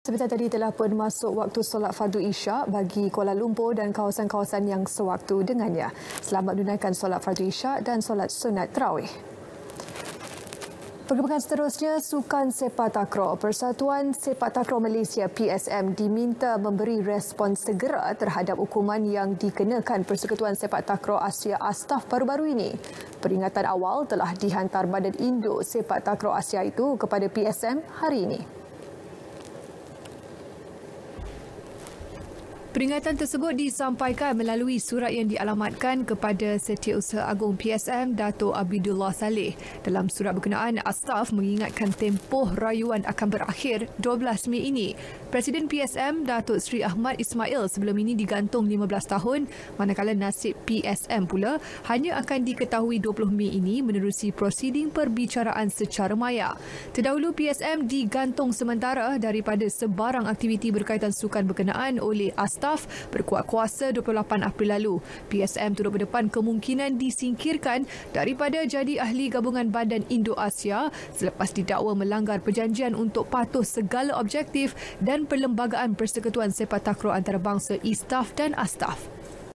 Sebentar tadi telah pun masuk waktu solat fardu isyak bagi Kuala Lumpur dan kawasan-kawasan yang sewaktu dengannya. Selamat menunaikan solat fardu isyak dan solat sunat tarawih. Perkembangan seterusnya, Sukan Sepak Takraw. Persatuan Sepak Takraw Malaysia PSM diminta memberi respon segera terhadap hukuman yang dikenakan Persekutuan Sepak Takraw Asia Astaf baru-baru ini. Peringatan awal telah dihantar Badan Induk Sepak Takraw Asia itu kepada PSM hari ini. Peringatan tersebut disampaikan melalui surat yang dialamatkan kepada Setiausaha Agung PSM Dato' Abidullah Saleh. Dalam surat berkenaan, Astaf mengingatkan tempoh rayuan akan berakhir 12 Mei ini. Presiden PSM Datuk Seri Ahmad Ismail sebelum ini digantung 15 tahun, manakala nasib PSM pula hanya akan diketahui 20 Mei ini menerusi prosiding perbicaraan secara maya. Terdahulu PSM digantung sementara daripada sebarang aktiviti berkaitan sukan berkenaan oleh Astaf berkuat kuasa 28 April lalu. PSM turut berdepan kemungkinan disingkirkan daripada jadi ahli gabungan Badan Induk Asia selepas didakwa melanggar perjanjian untuk patuh segala objektif dan perlembagaan Persekutuan Sepak Takraw Antarabangsa ISTAF dan Astaf.